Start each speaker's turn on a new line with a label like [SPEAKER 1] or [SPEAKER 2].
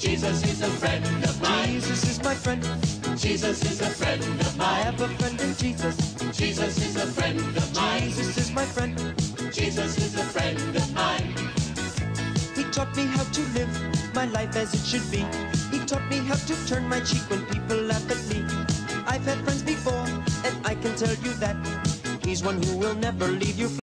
[SPEAKER 1] Jesus is a friend of mine.
[SPEAKER 2] Jesus is my friend.
[SPEAKER 1] Jesus is a friend of
[SPEAKER 2] I
[SPEAKER 1] mine.
[SPEAKER 2] have a friend in Jesus.
[SPEAKER 1] Jesus is a friend of mine.
[SPEAKER 2] Jesus is my friend.
[SPEAKER 1] Jesus is a friend of mine.
[SPEAKER 2] He taught me how to live my life as it should be. He taught me how to turn my cheek when people laugh at me. I've had friends before, and I can tell you that he's one who will never leave you.